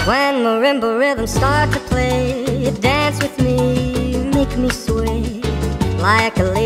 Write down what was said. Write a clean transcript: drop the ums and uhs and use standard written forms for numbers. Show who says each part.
Speaker 1: When marimba rhythms start to play, dance with me, make me sway like a lady.